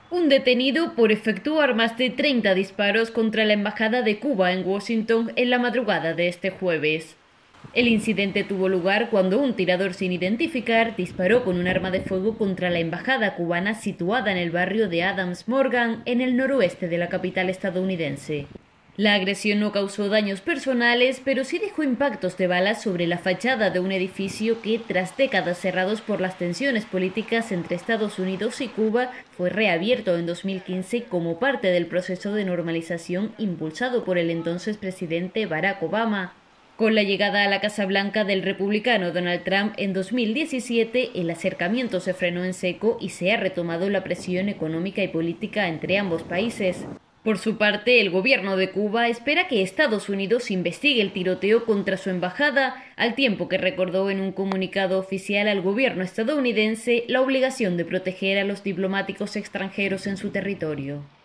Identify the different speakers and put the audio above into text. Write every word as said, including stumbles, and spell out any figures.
Speaker 1: Un detenido por efectuar más de treinta disparos contra la Embajada de Cuba en Washington en la madrugada de este jueves. El incidente tuvo lugar cuando un tirador sin identificar disparó con un arma de fuego contra la embajada cubana situada en el barrio de Adams Morgan, en el noroeste de la capital estadounidense. La agresión no causó daños personales, pero sí dejó impactos de balas sobre la fachada de un edificio que, tras décadas cerrados por las tensiones políticas entre Estados Unidos y Cuba, fue reabierto en dos mil quince como parte del proceso de normalización impulsado por el entonces presidente Barack Obama. Con la llegada a la Casa Blanca del republicano Donald Trump en dos mil diecisiete, el acercamiento se frenó en seco y se ha retomado la presión económica y política entre ambos países. Por su parte, el gobierno de Cuba espera que Estados Unidos investigue el tiroteo contra su embajada, al tiempo que recordó en un comunicado oficial al gobierno estadounidense la obligación de proteger a los diplomáticos extranjeros en su territorio.